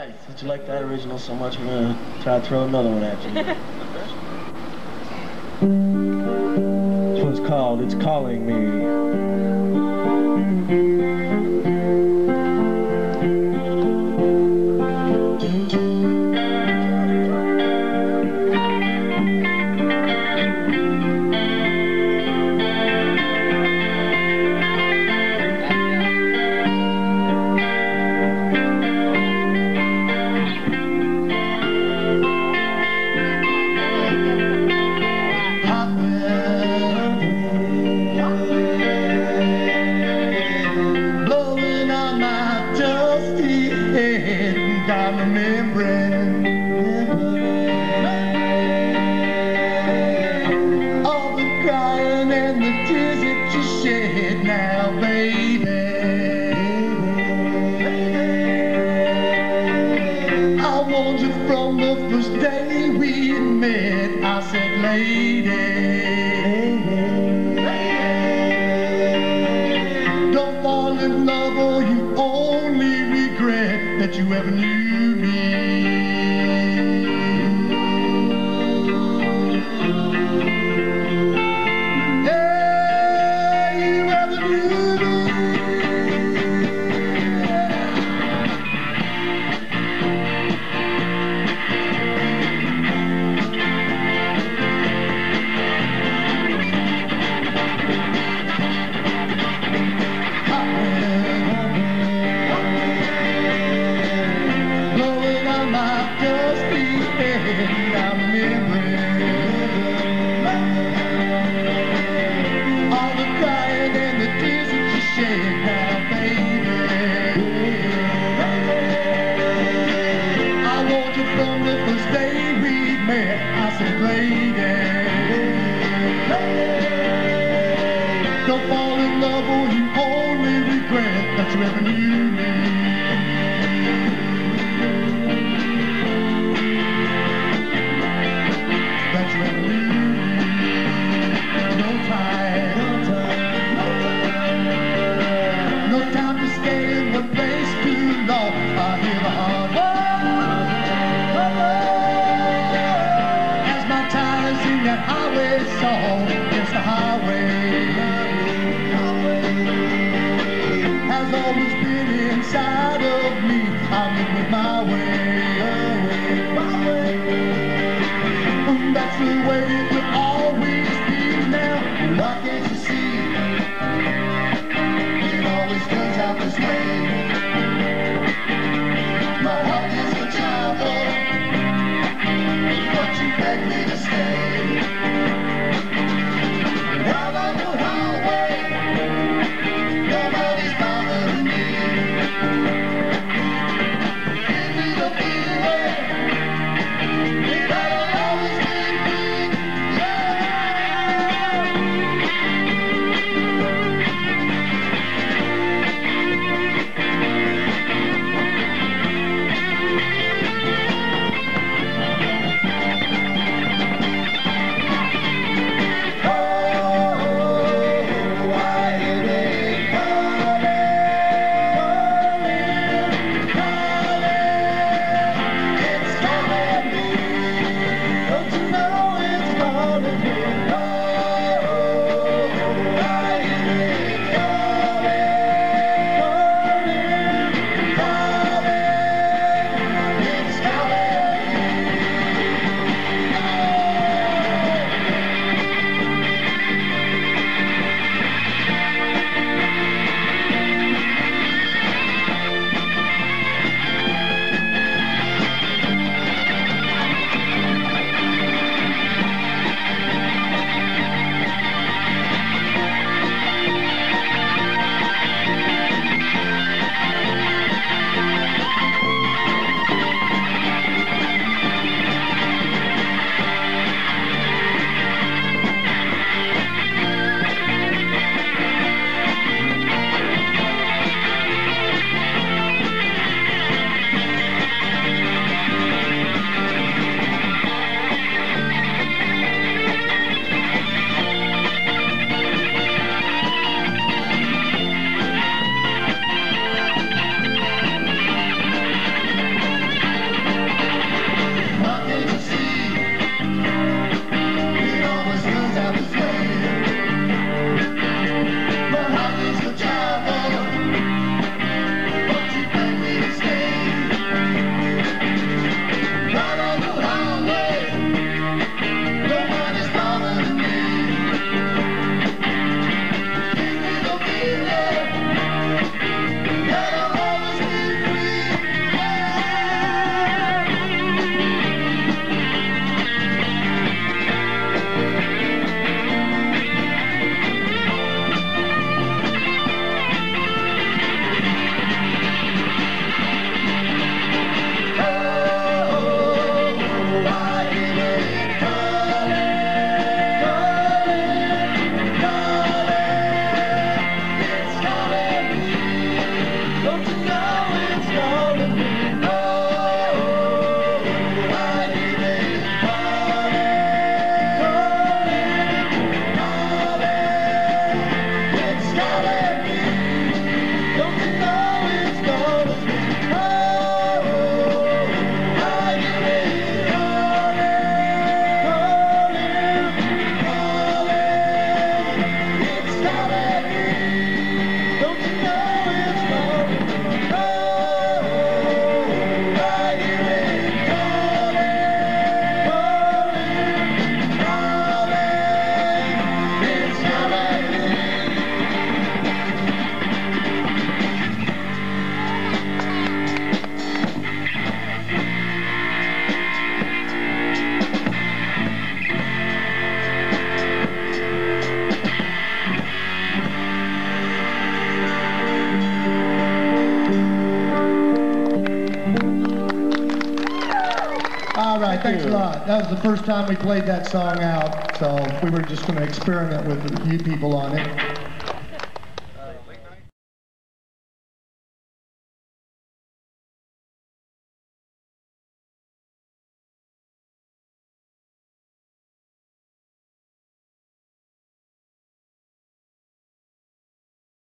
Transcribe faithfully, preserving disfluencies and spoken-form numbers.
Alright, since you like that original so much, we're gonna try to throw another one at you. This one's called It's Calling Me. I'm remembering all the crying and the tears that you shed now, baby. I warned you from the first day we met. I said, lady, don't fall in love or you only regret that you ever knew me. Yeah, you ever knew me. I'm remembering all the crying and the tears that you shed now, baby. I warned you from the first day we met. I said, lady, don't fall in love or you only regret that you ever knew me. That highway song, yes, the highway has always been inside of me. I'm living my way, my way. That's the way it will always be now. Why can't you see? It always turns out this way. My heart is a child, but you beg me to stay. All right, Thank thanks you. a lot. That was the first time we played that song out, so we were just going to experiment with you people on it.